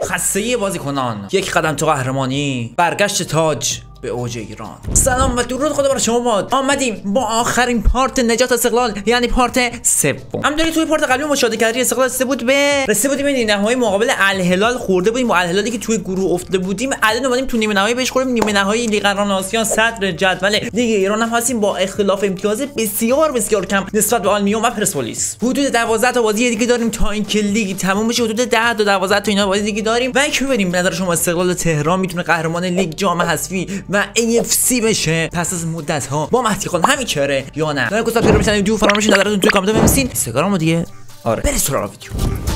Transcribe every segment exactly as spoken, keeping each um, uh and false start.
خستگی بازیکنان، یک قدم تو قهرمانی، برگشت تاج به اوج ایران. سلام و درود خدا بر شما باد. آمدیم با آخرین پارت نجات استقلال، یعنی پارت سوم. همونطوری توی پارت قبلی مشاهده کردی استقلال رسیده بود به رسیده بودیم به نیمه نهایی مقابل الهلال، خورده بودیم با الهلالی که توی گروه افتاده بودیم. الان اومدیم تو نیمه نهایی بهش خوردیم. نیمه نهایی لیگ قهرمانان آسیا، صدر جدول لیگ ایران هم هستیم با اختلاف امتیاز بسیار بسیار کم نسبت به آلمیوم و پرسپولیس. حدود دوازده تا بازی دیگه داریم تا اینکه لیگ تموم بشه. حدود ده تا دوازده تا اینا بازی دیگه داریم. و اینکه ببینیم به نظر شما استقلال تهران میتونه قهرمان لیگ جام حذفی و ای اف سی بشه پس از مدت ها با مهدی خان همین چهره یا نه؟ لایک و سابسکرایب بزنید، دیو فراموش نذارید توی کامنت بنویسین. اینستاگرام دیگه آره برید سراغ ویدیو.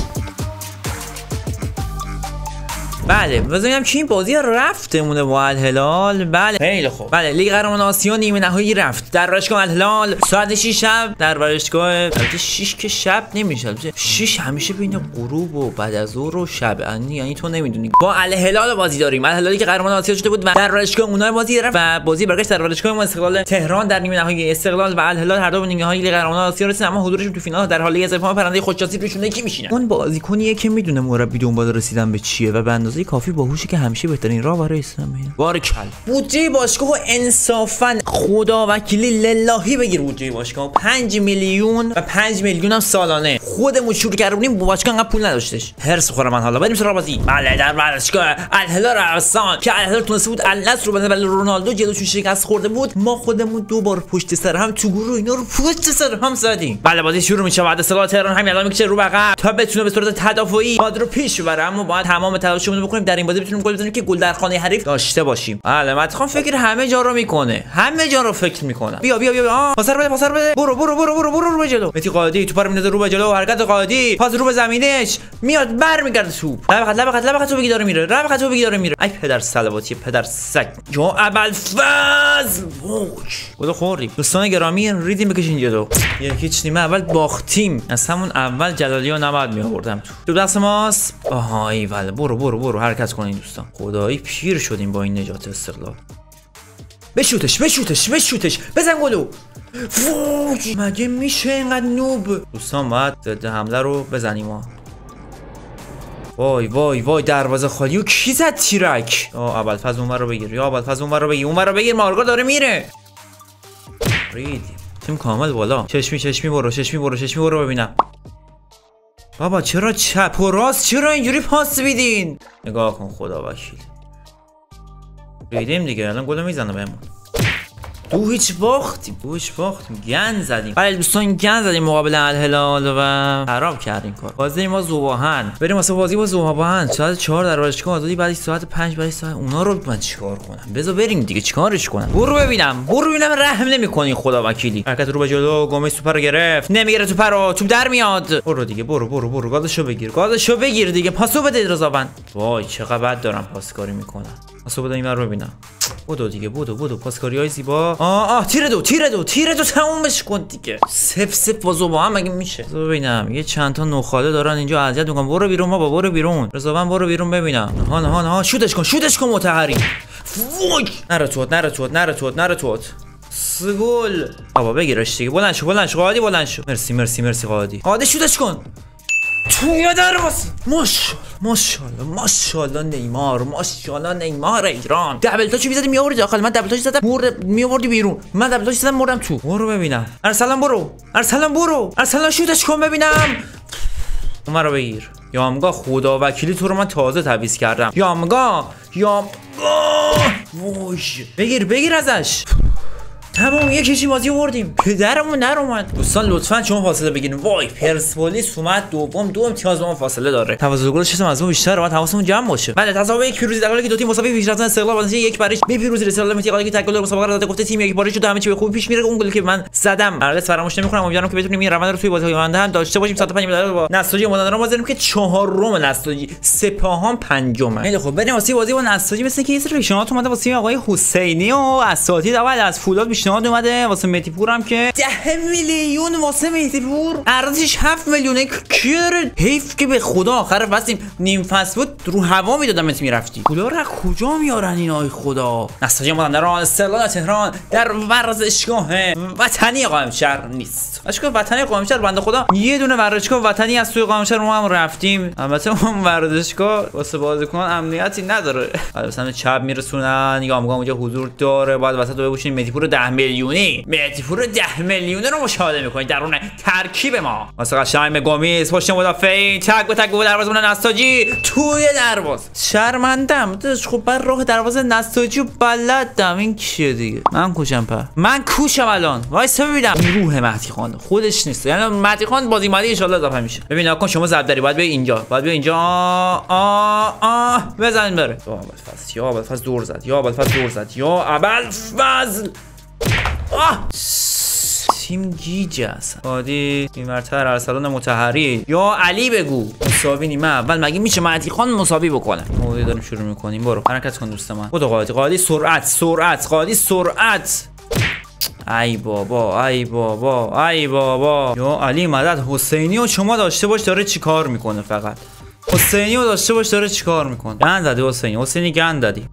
بله ببینیم چی بازی رفتمونه با الهلال. بله خیلی خوب. بله لیگ قهرمانان آسیا نیمه نهایی رفت در ورزشگاه الهلال ساعت شش شب در ورزشگاه. البته شش که شب نمیشه، شش همیشه بین غروب و بعد از ظهر و شب، یعنی تو نمیدونی. با الهلال بازی داریم، الهلالی که قهرمان آسیا شده بود و در ورزشگاه اونها بازی رفت و بازی برگشت در ورزشگاه ما استقلال تهران در نیمه نهایی. استقلال و الهلال هر دو به نیمه نهایی لیگ قهرمانان آسیا رسیدن، اما حضورشون تو فینال در حالی اضافه پرنده خودشناسی روشونه کی میشینه. اون بازیکنیه که میدونه مربی دنبال رسیدن به چیه و به اندازه کافی باهوشه که همیشه بهترین راه برای اسلام. بارکل. بودجه باشگاه انصافا خدا وکیلی للهی بگیر. بودجه باشگاه پنج میلیون و پنج میلیون هم سالانه. خودمون شروع کردیم با باشگاه انقدر پول نداشتش. هرس خورم من. حالا بریم سراغ بازی. بله در ورزشگاه الهلال عرسان که الهلال تونسته بود النصر رو بزنه ولی رونالدو جلوشون شکست خورده بود. ما خودمون دو بار پشت سر هم تو گروه اینا رو پشت سر هم زدیم. بله بازی شروع میشه. بعد استقلال تهران همین الان میکشه رو به عقب تا بتونه به صورت تدافعی بازی رو پیش ببره، اما باید تمام تلاشمون رو بکنیم در این بازی بتونیم گل بزنیم که گل در خانه حریف داشته باشیم. بله مهدی خان فکر همه جا رو میکنه، همه جا رو فکر میکنه. بیا بیا بیا پاس بده پاس بده، برو برو برو برو برو رو به جلو. مهدی قائدی توپ رو میندازه رو به جلو، حرکت قائدی، پاس رو به زمینش میاد برمیگرده توپ. لب خط لب خط لب خط توپ داره میره، لب خط توپ داره میره. ای پدر صلواتی پدر سگ. جو ابوالفضل ووش گل خوردیم. دوستان گرامی ریدیم بکشین جلو. یکیچ نیمه اول باختیم. از همون اول جلالیو نباید میآوردم تو. تو دست ماست. آها ایول برو برو برو حرکت کنین دوستان. خدایی پیر شدیم با این نجات استقلال. بشوتش بشوتش بشوتش بزن گلو. وای مگه میشه اینقدر نوب؟ دوستان باید ضد حمله رو بزنیم ما. وای وای وای دروازه خالی و کی زد تیرک؟ آ ابوالفضل اونور رو بگیر، یا ابوالفضل اونور رو بگیر، اونور رو بگیر. مارگا داره میره. ریدیم. تیم کامل بالا. چشمی چشمی برو چشمی برو چشمی برو ببینم. بابا چرا چپ و راست چرا اینجوری پاس میدین؟ نگاه کن خدا وکیل. ریدیم دیگه الان گل میزنه بهمون. دو هیچ باختیم دو هیچ باختیم گند زدیم. بله دوستان گند زدیم مقابل الهلال و خراب کردیم کار. بازی ما ذوباهن بریم واسه بازی با ذوباهن ساعت چهار در ورزشگاه آزادی، بعد ساعت پنج بعد ساعت اونا رو من چیکار کنم؟ بذار بریم دیگه چیکارش کنم؟ برو ببینم برو ببینم رحم نمیکنین خدا وکیلی. حرکت رو به جلو، گومز توپ رو گرفت نمیگیره توپ رو، توپ در میاد. برو دیگه برو برو برو گازشو بگیر گازشو بگیر دیگه. پاسو بده رضاوند. وای چقدر بد دارم پاسکاری میکنم. پاسو بده اینو رو ببینم. بودو دیگه بودو بودو پاسکاریای زیبا. آه آه تیر دو تیر دو تیر دو تمومش کن دیگه. سف سف بازو با هم مگه میشه؟ بذار ببینم یه چند تا نوخاله دارن اینجا اذیت میکنن. برو بیرون بابا برو بیرون. رضاوند برو بیرون ببینم. ها ها ها شوتش کن شوتش کن متحری. وای نره توت نره توت نره توت نره توت. سگل بابا بگیرش دیگه. بلند شو بلند شو قاضی بلند شو. مرسی مرسی مرسی قاضی. قاضی شوتش کن. توی دروازه. ماشاءالله ماشاءالله ماشاءالله نیمار ماشاءالله نیمار ایران. دبل تاچ میزدی میآوردی داخل. من دبل تاچ زدم مرد میآوردی بیرون. من دبل تاچ زدم مردم تو. برو ببینم. ارسلان برو ارسلان برو ارسلان شوتش کن ببینم. اون رو بگیر. یامگا خدا وکیلی تو رو من تازه تعویض کردم. یامگا یامگا وای بگیر بگیر ازش. تمام یک کشی بازی آوردیم. پدرمون در اومد. دوستان لطفاً شما فاصله بگیرین. وای پرسپولیس اومد دوم دو امتیاز با ما فاصله داره. تفاضل گل چه از ما بیشتره. باید حواسمون جمع باشه. بله تساوی یک پیروزی در حالی که دو تیم مساوی پیش رفتن. استقلال با نتیجه یک برش به پیروزی رسید. الان متقالی که تکل مسابقه رو داده گفته تیم یک بارش شده همه چی به خوبی پیش میره. اون گلی که من زدم هرگز فراموش نمیکنم. امیدوارم که بتونیم این روند رو توی بازی آینده هم داشته باشیم. صد و پنج مدال با نساجی مدارم بازی که چهارم نساجی سپاهان پنجم. خیلی خوب بریم واسه بازی با نساجی. مثل که یه سری پیشنهاد اومده واسه آقای حسینی و اساتید اول از فولاد بیشتر پیشنهاد اومده واسه مهدی پور هم که ده میلیون واسه مهدی پور، ارزشش هفت میلیونه. کیر حیف که به خدا آخر فصلیم نیم فصل بود رو هوا میدادمت میرفتی. پولا رو کجا میارن اینا خدا؟ نساجی مازندران استقلال تهران در ورزشگاه وطنی قائمشهر نیست. ورزشگاه وطنی قائمشهر بنده خدا یه دونه ورزشگاه وطنی از توی قائمشهر ما هم رفتیم. البته اون ورزشگاه واسه بازیکن امنیتی نداره. مثلا چپ میرسونن یا میگم اونجا حضور داره، بعد وسط رو ببوشین مهدی پور ده میلیونی، مهدی پور ده میلیونی رو مشاهده میکنید درون ترکیب ما. واسه قشنگ گامیز پشت مدافعین تک به تک گل دروازه من نساجی توی دروازه. شرمندم داداش، خب بر راه دروازه نساجی بلدم. این کیه دیگه؟ من کوشم پر من کوشم الان. وایس ببینم روح مهدی خان خودش نیست، یعنی مهدی خان بازی مالی ان شاء الله اضافه میشه. ببین نکن شما ضرب داری، باید بیا اینجا، باید بیا اینجا. آ آ آ بزن بره. یا ابوالفضل یا ابوالفضل دور زد، یا ابوالفضل دور زد، یا ابوالفضل. آه تیم گیج است. عادی اینورتر ارسلان مطهری یا علی بگو مساوی نیمه اول مگه میشه مهدی خان مساوی بکنه؟ ما داریم شروع میکنیم. برو حرکت کن دوست من. خدا قاضی قاضی سرعت سرعت قاضی سرعت. ای بابا ای بابا ای بابا. یا علی مدد حسینی و شما داشته باش داره چیکار میکنه. فقط حسینی رو داشته باش داره چیکار میکنه. گند زدی حسینی، حسینی گند دادی.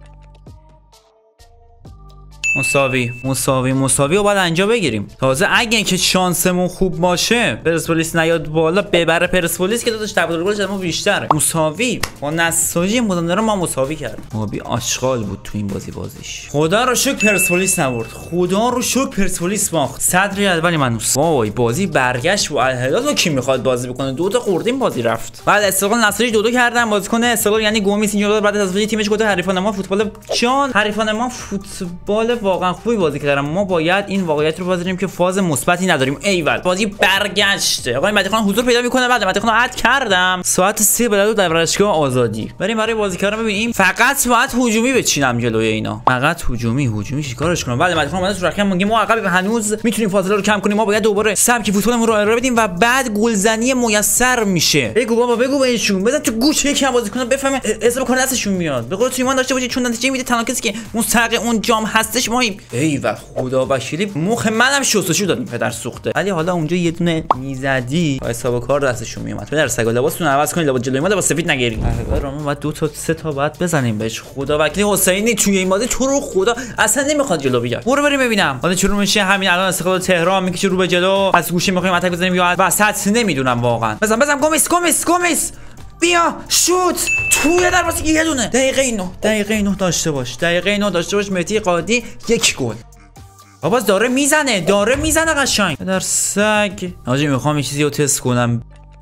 مساوی مساوی مساوی رو باید اینجا بگیریم. تازه اگه که شانسمون خوب باشه پرسپولیس نیاد بالا ببره پرسپولیس که داداش تبادل گلش ما بیشتره. مساوی با نساجی مازندران ما مساوی کرد. ما بی آشغال بود تو این بازی بازیش. خدا رو شکر پرسپولیس نبرد، خدا رو شکر پرسپولیس باخت. صدری اولی منوس. وای بازی برگشت و الهلال کی میخواد بازی بکنه؟ دو تا خوردیم بازی رفت. بعد استقلال نساجی دو دو کردن. بازیکن استقلال یعنی گومیس اینجا بعد از تیمش گفت حریفان ما فوتبال جان، حریفان ما فوتبال واقعا خوبی بازی کردن. ما باید این واقعیت رو بذاریم که فاز مثبتی نداریم. ایول بازی برگشته. آقای مهدی خان حضور پیدا میکنه. بعد مهدی خان اد کردم ساعت سه بعد در ورزشگاه آزادی بریم برای بازیکنان ببینیم. فقط باید هجومی بچینم جلوی اینا، فقط هجومی هجومی چیکارش کنم؟ بعد مهدی خان اومد تو رقم میگه ما عقب هنوز میتونیم فاصله رو کم کنیم، ما باید دوباره سبک فوتبالمون رو ارائه بدیم و بعد گلزنی میسر میشه. بگو بابا بگو بهشون، بزن تو گوش یکم بازیکن بفهمه حساب کنه دستشون میاد. به قول تو ایمان داشته باشید چون نتیجه میده تنها کسی که مستحق اون جام هستش ماییم. ایول خدا وکیلی مخ منم شستشو دادیم پدر سوخته. ولی حالا اونجا یه دونه میزدی حساب کار دستشون میومد. پدر سگا لباستون عوض کنید، لباس جلوی ما لباس سفید نگیرید. برام بعد دو تا سه تا بعد بزنیم بهش. خدا وکیلی حسینی توی این بازی تو رو خدا اصلا نمیخواد جلو بیاد. برو بریم ببینم حالا چرا میشه. همین الان استقلال تهران میکشه رو به جلو، از گوشه میخوایم اتک بزنیم یا از وسط نمیدونم واقعا. بزن بزن گومیس گومیس گومیس بیا شوت توی دروازه. یه دونه دقیقه نه دقیقه نه داشته باش، دقیقه نه داشته باش. مهدی قادی یک گل. بابا داره میزنه داره میزنه قشنگ در سگ. آجی میخوام یه چیزی رو تست کنم.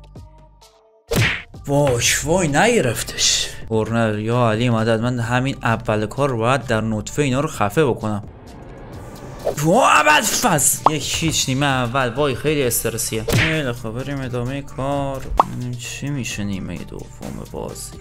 واش وای نگرفتش. کورنر یا علی مدد. من همین اول کار رو باید در نطفه اینا رو خفه بکنم. وای ابوالفضل یک هیچ نیمه اول. وای خیلی استرسیه. خیلی خوب بریم ادامه کار. چی میشه نیمه دوم بازی؟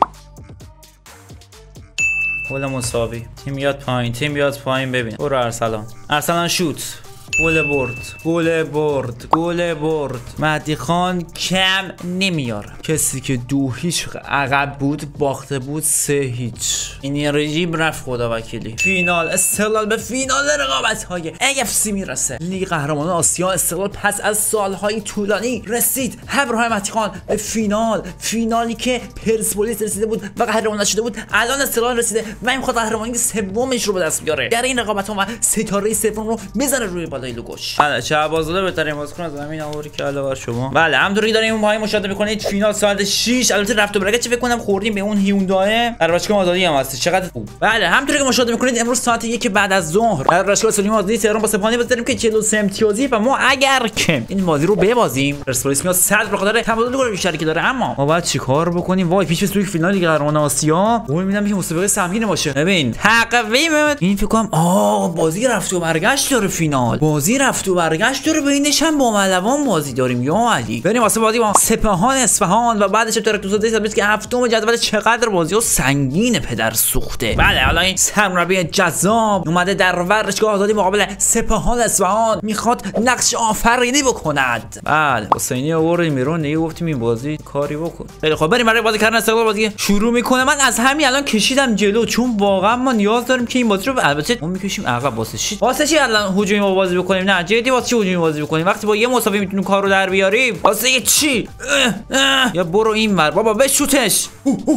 گل مساوی. تیم بیاد پایین تیم بیاد پایین. ببین برو ارسلان ارسلان شوت. گل برد گل برد گل برد. مهدی خان کم نمیاره. کسی که دو هیچ عقب بود باخته بود سه هیچ. این رژیم رفت خدا وکیلی. فینال استقلال به فینال رقابت های ای اف سی میرسه. لیگ قهرمانان آسیا. استقلال پس از سالهای طولانی رسید همراه مهدی خان به فینال. فینالی که پرسپولیس رسیده بود و قهرمان نشده بود. الان استقلال رسیده و میخواد قهرمانی سومش رو به دست بیاره. در این رقابت ها و ستاره سوم رو بزنه روی بالای لوگوش. بله شهبازاده بهترین بازیکن از زمین آوری که علاوه شما. بله همونطوری که داریم اون پای مشاهده میکنید فینال ساعت شش. البته رفت و برگشت چه فکر کنم خوردیم به اون هیوندای در ورزشگاه آزادی هم هست. چقدر خوب. بله همونطوری که مشاهده میکنید امروز ساعت یک بعد از ظهر در ورزشگاه سلیمان آزادی تهران با سپاهانی بازی داریم که چهل و سه امتیازی و ما اگر که این بازی رو ببازیم پرسپولیس میاد صد به خاطر تبادل گل بیشتری که داره. اما ما باید چیکار بکنیم؟ وای پیش روی فینال لیگ قهرمانان آسیا قول میدم که مسابقه سهمگین باشه. ببین تقویم این فکر کنم آ بازی رفت و برگشت داره فینال. بازی رفت و برگشت داره، بینش هم با ملوان بازی داریم. یا علی بریم واسه بازی با سپاهان اصفهان و بعدش تراکتور سازی ثابت که هفتم جدول چقدر بازی و سنگین پدر سوخته. بله حالا این سرمربی جذاب اومده در ورزشگاه آزادی مقابل سپاهان اصفهان میخواد نقش آفرینی بکند. بله حسینی آوردیم بیرون دیگه، گفتیم این بازی کاری بکن. خیلی خب بریم برای بازی کردن استقلال بازی شروع میکنه. من از همین الان کشیدم جلو چون واقعا ما نیاز داریم که این بازی رو البته ما میکشیم عقب. واسه چی واسه چی الان هجومی ما بازی بکنیم؟ نه جدی واسه چی هجومی بازی بکنیم وقتی با یه مساوی میتونیم کارو در بیاریم؟ واسه چی؟ اه اه. یا برو این ور بابا بشوتش.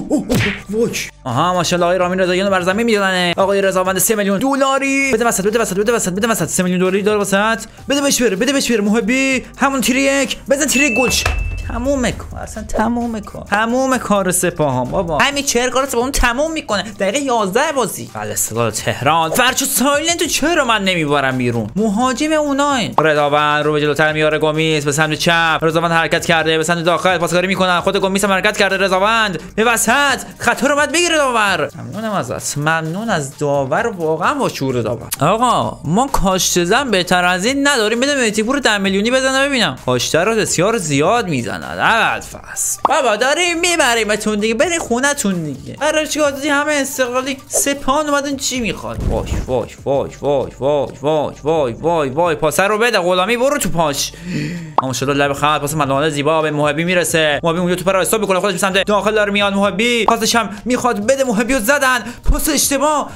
وای آها ماشاءالله آقای رامین رضاییان بر زمین میزنه. آقای رضاوند سه میلیون دلاری بده وسط بده وسط بده وسط بده وسط سه میلیون دلاری داره وسط بده بهش بره بده بهش بره. محبی همون تیر یک بزن تیر گلش. تموم کار اصلا تموم کار تموم کار سپاهان بابا. همین چهار کار سپاهان تموم میکنه. دقیقه یازده بازی. بله استقلال تهران. فرچو سایلنت چرا من نمیبرم بیرون؟ مهاجم اونای رضاوند رو به جلوتر میاره. گمیس به سمت چپ. رضاوند حرکت کرده به سمت داخل پاسکاری میکنه. خود گمیس هم حرکت کرده. رضاوند به وسط خطا رو بعد بگیره داور. ممنونم ازت. ممنون از داور واقعا با شعور داور. آقا ما کاشته زن بهتر از این نداریم. بده مهدی پور ده میلیونی بزنه ببینم. کاشته رو بسیار زیاد میزنه. اول فصل بابا داریم میبریمتون دیگه. برین خونتون دیگه. برای آزادی همه استقلالی سپاهان اومدن چی میخواد؟ واش واش واش واش واش واش وای وای وای پاس رو بده غلامی برو تو پاش. ماشاءالله لب خط پاس ملانه زیبا به محبی میرسه. محبی اونجا توپ رو استاپ میکنه خودش به سمت داخل داره میاد. محبی پاسش هم میخواد بده. محبی رو زدن پاس اشتباه.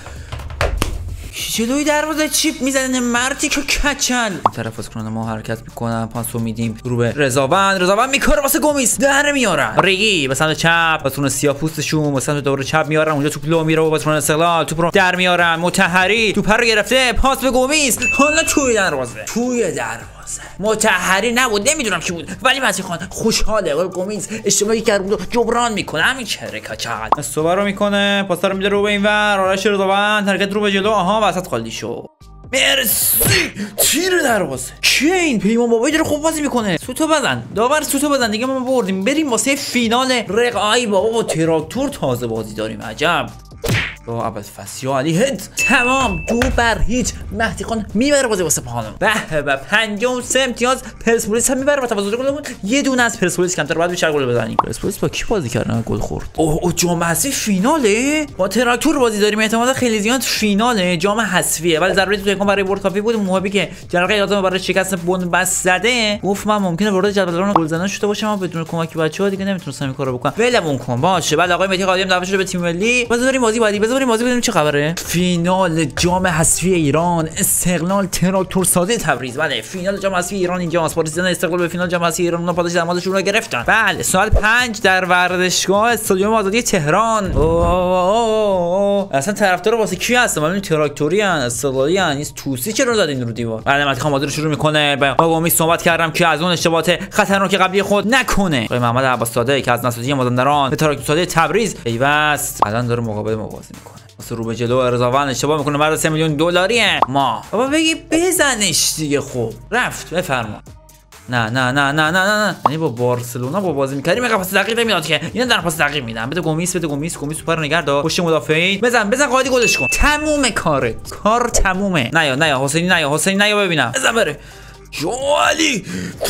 جلوی دروازه چیپ میزنه مردی که کچل. طرف از کننده ما حرکت میکنن. پاس رو میدیم رو به رضاوند. رضاوند میکاره واسه گمیس در میارن. ریگی به سمت چپ باتون سیاه پوستشون به سمت دور چپ میارن. اونجا توپ لو میره و باتون استقلال توپ رو در میارن. مطهری توپ رو گرفته پاس به گمیس. حالا توی دروازه توی دروازه مطهری نبود نمیدونم کی بود ولی مسیح خان خوشحاله. گمیس اشتباهی کرد بود جبران میکنه. همین چهره کچل استوبر رو میکنه. پاس رو میده رو به اینور. آرش رضاوند حرکت رو به جلو. آها وسط خالی شو. مرسی تیر دروازه. کیه این؟ پیمان بابایی داره خوب بازی میکنه. سوتو بزن داور سوتو بزن دیگه. ما بردیم. بریم واسه فینال رقای بابا با تراکتور تازه بازی داریم. عجب با اول فسیا علی هد تمام دو بر هیچ. مهدی خان میبره بازی واسه سپاهان. به به پنجم سه امتیاز. پرسپولیس هم میبره با تفاضل گلمون. یه دونه از پرسپولیس کمتر بعد بیشتر گل بزنیم. پرسپولیس با کی بازی کردن گل خورد؟ اوه او جام حذفی فیناله. با تراکتور بازی داریم. احتمالاً خیلی زیاد فیناله جام حذفیه ولی ضربه تو تکون برای برد کافی بود. محبی که جرقه یادم برای شکست بنبست زده گفت من ممکنه وارد جدول گل زدن شده باشم اما بدون کمک بچه‌ها دیگه نمیتونستم این کارو بکنم. ولمون کن باشه. بعد آقای مهدی قادری دعوت شده به تیم ملی. بذاریم بازی بعدی بذاریم بازی ببینیم چه خبره. فینال جام حذفی ایران استقلال تراکتور سازی تبریز. بله فینال جام حذفی ایران اینجاست. پاریزیان استقلال به فینال جام حذفی ایران اون پاداش درآمدشون رو گرفتن. بله ساعت پنج در ورزشگاه استادیوم آزادی تهران. اوه اصلا طرفدار واسه کی هستن؟ معلومه تراکتوری ان استقلالی ان. این توسی چرا داد این رو دیوار؟ بله مهدی خان بازی رو شروع میکنه. با گمی صحبت کردم که از اون اشتباهات خطرناک قبلی خود نکنه. آقای محمد عباس زاده که از نساجی مازندران به تراکتور سازی تبریز پیوست الان داره مقابل ما بازی میکنه. واسه رو به جلو رضاوند اشتباه میکنه. بعد سه میلیون دلاریه. ما بابا بگی بزنش دیگه. خوب رفت بفرما. نه نه نه نه نه نه یعنی با بارسلونا با بازی می‌کردیم میگه پاس دقیق میاد که اینا در پاس دقیق میدن. بده گمیس بده گمیس گمیس سوپر نگرد پشت مدافعین بزن بزن قاعدی گلش کن. تموم کاره کار تمومه. نه یا نه یا حسینی نه یا حسینی نه یا ببینم بزن بره. جوالی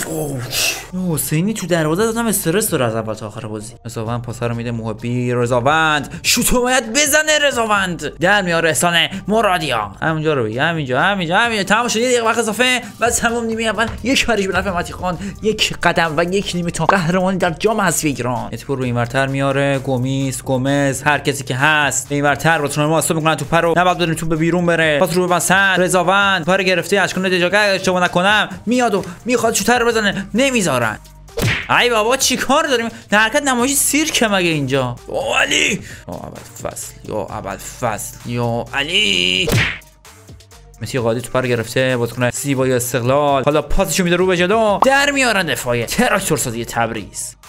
حسینی تو دروازه دادم استرس داره از اول تا آخر بازی. رضاوند پاس رو میده محبی. رضاوند شوتو باید بزنه. رضاوند در میاره احسان مرادیان. همونجا رو بگی همینجا همینجا همینجا تمام شد. یه دقیقه وقت اضافه بعد تمام نیمه اول یک کاریش به نفع مهدی خان. یک قدم و یک نیمه تا قهرمانی در جام حذفی ایران. اتپور رو اینورتر میاره. گمیس گمز هر کسی که هست اینورتر با تونما استاپ میکنن توپ رو. نباید بدونیم توپ بیرون بره. پاس رو به وسط. رضاوند پاره گرفته اشکان دجاگه اشتباه نکنم میاد و میخواد شوتر بزنه نمیذارن. ای بابا چیکار داریم؟ حرکت نمایشی سیرک مگه اینجا؟ او علی یا اول فصل یا اول فصل یا علی. مسی قاضی توپ رو گرفته بازیکن زیبای استقلال. حالا پاسشو میده رو به جلو در میارن دفاع تراکتور سازی تبریز.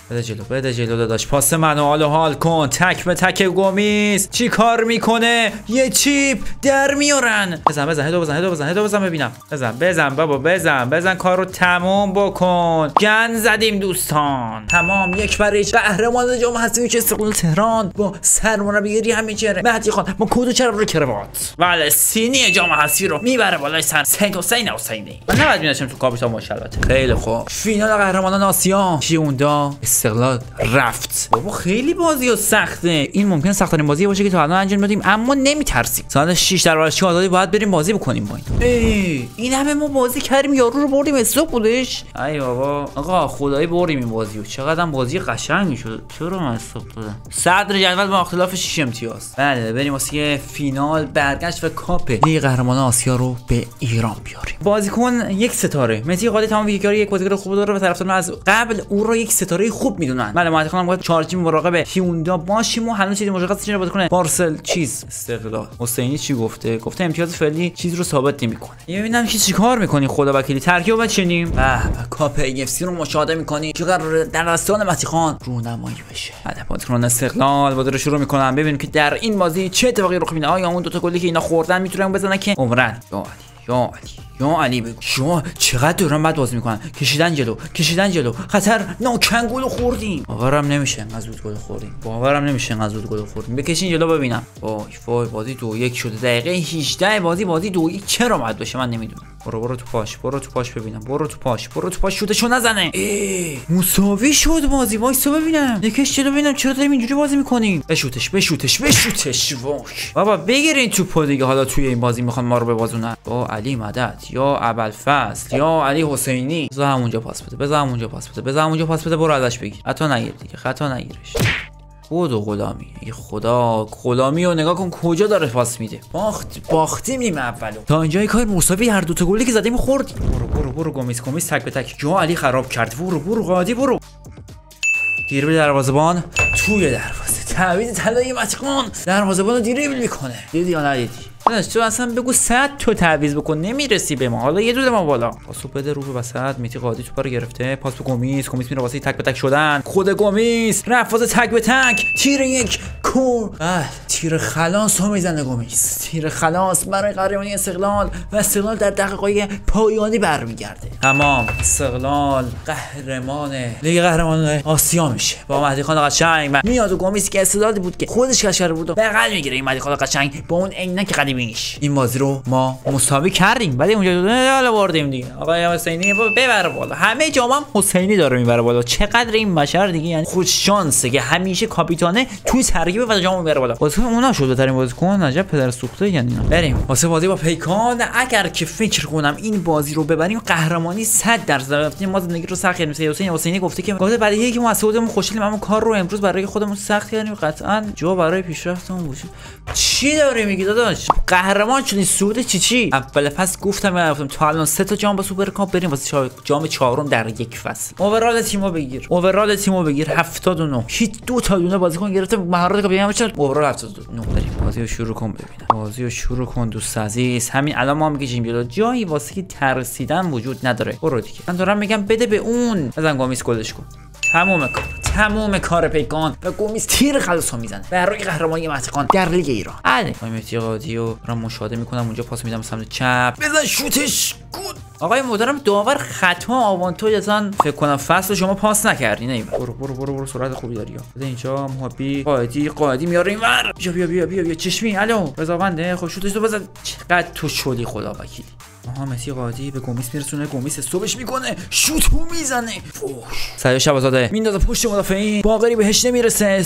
بده جلو بده جلو داداش، پاس منو حال و حال کن. تک به تک گمیز چی کار میکنه؟ یه چیپ در میارن. بزن بزن هدو بزن هدو بزن هدو بزن ببینم. بزن بزن بابا بزن بزن کارو تموم بکن. گن زدیم دوستان. تمام یک برای قهرمان جام حذفی که استقلال تهران با سرمربیگری همین چهره مهدی خان با کود و چرا رو کروات ولی سینی جام حذفی رو میبره بالای سر سید حسین حسینی. من نباید می‌نشم تو کاپیتان باشه البته. خیلی خوب. فینال قهرمانان آسیا هیوندا استقلال رفت. بابا خیلی بازی سخته. این ممکن سخت ترین بازی باشه که تا الان انجام دادیم، اما نمیترسیم. ساعت شش در ورزشگاه آزادی باید بریم بازی بکنیم با این. ای این همه ما بازی کردیم، یارو رو بردیم استوب بودش. ای بابا آقا خدایی بردیم این بازیو. چقدر بازی قشنگی شد. چرا من استوب دادم؟ صدر جدول با اختلاف شش امتیاز. بله بریم واسه فینال برگشت و کاپ لیگ قهرمانان آسیا رو به ایران بیاریم. بازیکن یک ستاره. مهدی قادی تمام ویژگی‌های یک بازیکن خوب داره و طرفداران از قبل او رو یک ستاره خوب میدونن. بله مهدی خانم باید چارجی مراقب هیوندا باشیم و هنوز چیزی مشخص نشده بازیکن بارسل چیز استقلال. حسینی چی گفته؟ گفته امتیاز فعلی چیز رو ثابت نمی‌کنه. ببینم کی چیکار می‌کنی خدا وکیلی. ترکیب بچینیم. به کاپ ای اف سی رو مشاهده می‌کنی که قرار در دستان مهدی خان رونمایی بشه. بعد بازیکن استقلال بازی رو شروع می‌کنن. ببینیم که در این بازی چه اتفاقی رخ میده. آیا اون دو تا گلی که اینا خوردن میتونن بزنن که عمرن یا علی یا علی یا علی بگو شما چقدر دوران بعد بازی میکنن. کشیدن جلو کشیدن جلو خطر ناکن گل خوردیم. باورم نمیشه انقدر زود گل خوردیم. باورم نمیشه انقدر زود گل خوردیم. بکشین جلو ببینم. وای وای بازی دو یک شده. دقیقه هجده بازی بازی دو یک چرا اومد بشه من نمیدونم. برو برو تو پاش برو تو پاش ببینم. برو تو پاش برو تو پاش شوتشو نزنه. ای مساوی شد بازی. وایسا ببینم. یکش جلو ببینم چرا داریم اینجوری بازی میکنیم. بشوتش بشوتش بشوتش. وای بابا بگیرین توپو دیگه. حالا توی این بازی میخوان ما رو ببازونن. با علی مدد یا ابوالفضل یا علی حسینی. بذار همونجا پاس بده. بذار همونجا پاس بده. بذار همونجا پاس بده. برو ازش بگیر. خطا نگیر دیگه. خطا نگیرش. خود و غلامی. ای خدا غلامی رو نگاه کن کجا داره پاس میده. باخت باختیم نیم اولو. تا اینجای کار مساوی هر دو تا گلی که زدیم خوردیم. برو برو برو گمیز گمیز تک به تک. جو علی خراب کرد. برو برو قادی برو. دیربل دروازه‌بان توی دروازه. تعویض طلایی متقان دروازه‌بان رو دیربل میکنه. دیدی یا ندیدی؟ تو اصلا بگو صد تو تعویض بکن نمیرسی به ما. حالا یه دونه ما بالا پاسو بده رو به وسط. میتی قادی توپ رو گرفته. پاس به گمیز. گمیز میره واسه تک به تک شدن. خود گمیز رفت واسه تک به تک. تیر یک کور. اه تیر خلاص رو میزنه گمیز. تیر خلاص برای قهرمانی استقلال و استقلال در دقایق پایانی برمیگرده. تمام استقلال قهرمان لیگ قهرمانان آسیا میشه با مهدی خان قشنگ. میاد و گمیز که استعدادی بود که خودش کشکر بود و بغل میگیره این مهدی خان قشنگ با اون عینک قدیمی. این بازی رو ما مساوی کردیم ولی اونجا حالا بردیم دیگه. آقای حسینی ببره بالا. همه جام هم حسینی داره میبره بالا. چقدر این بشر دیگه یعنی خوش شانسه که همیشه کاپیتانه توی ترکیب و جام میبره بالا. واسه اونا شد بهترین بازیکن. عجب پدر سوخته یعنی. بریم واسه بازی با پیکان. اگر که فکر کنم این بازی رو ببریم قهرمانی صد درصد رفتیم. ما زندگی رو سخت کردیم. سید حسین حسینی گفته که گفته برای اینکه ما اسعودمون خوشحالیم اما کار رو امروز برای خودمون سخت کردیم. قطعا جو برای پیشرفتمون وجود. چی داره میگی داداش؟ قهرمان شدین سود چی چی؟ اول فصل گفتم گفتم تا الان سه تا جام با سوپر کاپ بریم واسه جام چهارم در یک فصل. اوورال تیمو بگیر. اوورال تیمو بگیر هفتاد و نه. هیچ دو تا دونه بازیکن گرفته مهارت کاپیتان بشه. اوورال هفتاد و نه. بریم بازی رو شروع کن ببینم. بازی رو شروع کن دوست عزیز. همین الان ما میگیم جلو جایی واسه ترسیدن وجود نداره. برو دیگه. من دارم میگم بده به اون. بزن گامیس گلش کن. تمام کار تمام کار پیکان و گمیز تیر خلاص میزنه برای قهرمانی مهدی در لیگ ایران. بله مهدی قادی رو دارم مشاهده میکنم. اونجا پاس میدم سمت چپ. بزن شوتش گود. آقای محترم داور خطا آوانتوی ازن فکر کنم فصل شما پاس نکردی. نه برو برو برو برو سرعت خوبی داری. بده اینجا محبی قادی قادی میاره اینور. بیا بیا بیا بیا بیا چشمی. الو رضاونده خب شوتش رو بزن. چقدر تو شدی خدا وکیلی. آها مهدی قادی به گمیس میرسونه. گمیس استوبش میکنه. شوتو میزنه. فوش سعید شبازاده میندازه پشت مدافعین. باقری بهش نمیرسه.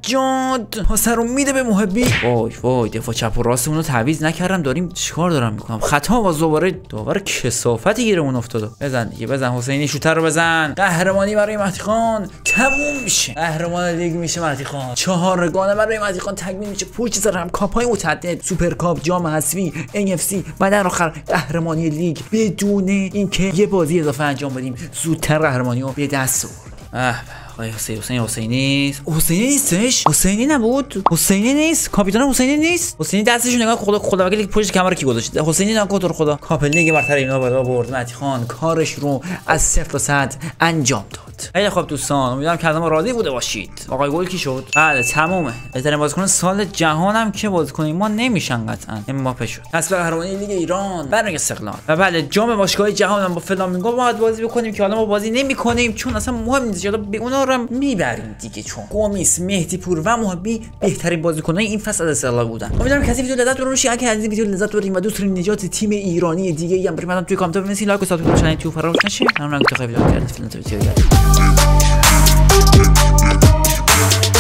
سجاد پاس رو میده به محبی. وای وای دفاع چپ و راستمون رو تعویض نکردم. داریم چیکار دارم میکنم؟ خطا باز دوباره داور کثافتی گیرمون افتاد. بزن دیگه بزن حسینی شوتر رو بزن. قهرمانی برای مهدی خان تموم میشه. قهرمان لیگ میشه مهدی خان. چهارگانه برای مهدی خان تکمیل میشه. پشت سر هم کاپای متعدد سوپر کاپ جام حذفی ای اف سی و در آخر قهرمانی لیگ بدون اینکه یه بازی اضافه انجام بدیم زودتر قهرمانی رو به دست آوردیم. آقای حسین حسین حسینی نیست. حسینی نیستش. حسینی نبود. حسینی نیست. کاپیتان حسینی نیست. حسینی دستش نگاه خدا خدا وکیل پشت کمر کی گذاشت. حسینی نگاه تو خدا. کاپل لیگ برتر اینا بالا برد. مهدی خان کارش رو از صفر تا صد انجام داد. خیلی خوب دوستان، امیدوارم که از ما راضی بوده باشید. آقای گل کی شد؟ بله تمومه. بهترین بازیکن سال جهانم که بازیکن ما نمیشن قطعا. امباپه شد. پس به قهرمانی لیگ ایران برای استقلال. و بله جام باشگاه جهان با فلامینگو باید بازی بکنیم که حالا ما بازی نمی‌کنیم چون اصلا مهم نیست. حالا به اونا رو میبریم دیگه چون گومیس، مهدی پور و محبی بهترین بازیکن‌های این فصل از استقلال بودن. امیدوارم که از این ویدیو لذت ببرید. اگه از این ویدیو لذت بردین و دوست دارین نجات تیم ایرانی دیگه هم بریم توی کامنت بنویسید. لایک و سابسکرایب کانال تو فراموش نشه. ممنونم که تا ویدیو کردید. فیلم تو ویدیو